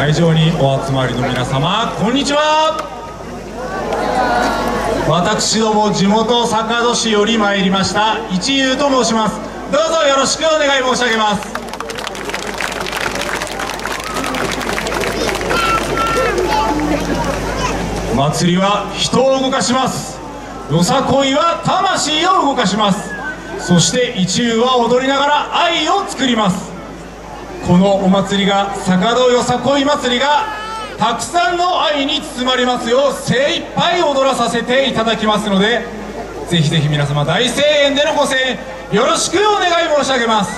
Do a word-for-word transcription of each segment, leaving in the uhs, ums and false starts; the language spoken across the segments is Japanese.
会場にお集まりの皆様、こんにちは。私ども地元坂戸市より参りました一遊と申します。どうぞよろしくお願い申し上げます。お祭りは人を動かします。よさこいは魂を動かします。そして一遊は踊りながら愛を作ります。このお祭りが坂戸よさこい祭りがたくさんの愛に包まれますよう精一杯踊らさせていただきますので、ぜひぜひ皆様大声援でのご声援よろしくお願い申し上げます。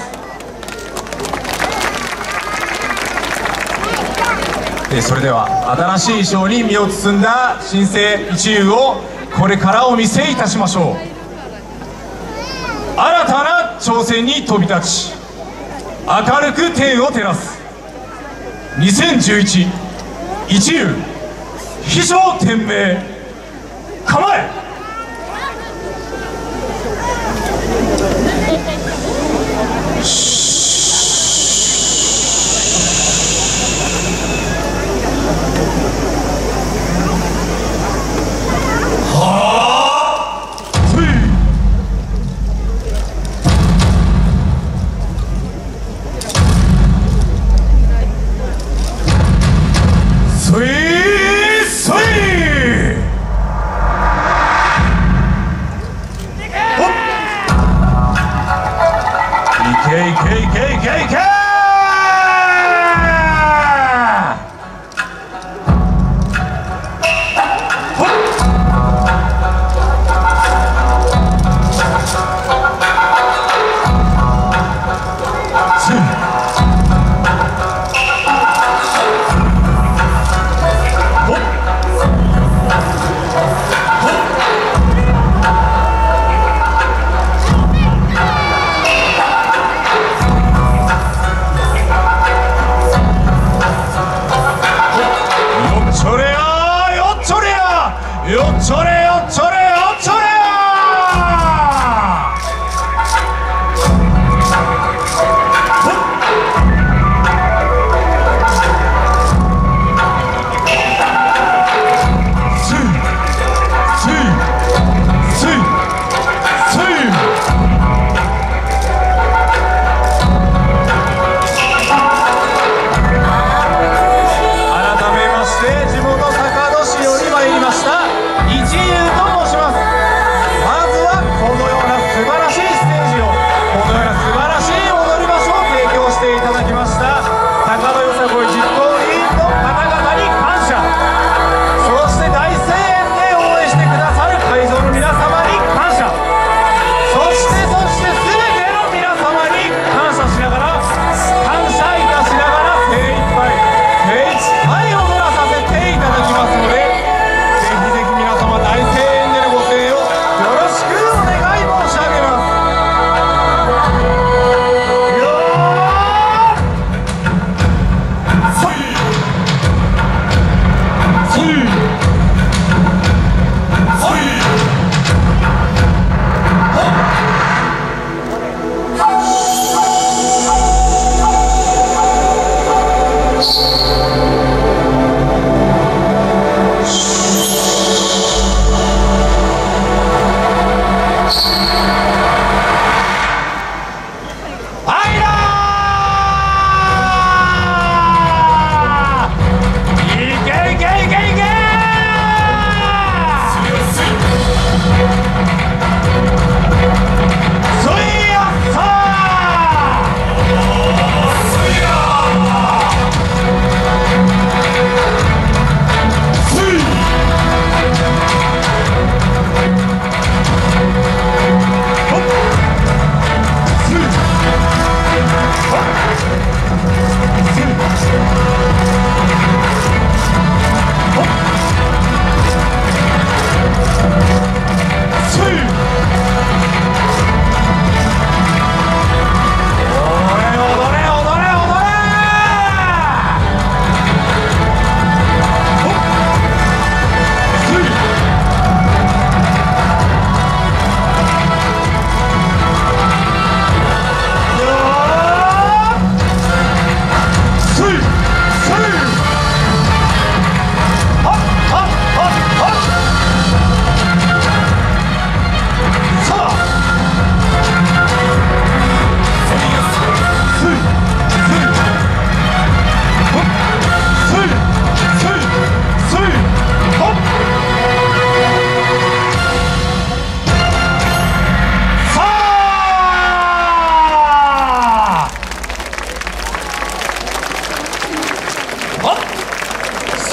でそれでは新しい衣装に身を包んだ新生一遊をこれからお見せいたしましょう。新たな挑戦に飛び立ち明るく天を照らすにせんじゅういち一遊飛翔天命構え。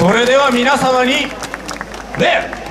それでは皆様に礼。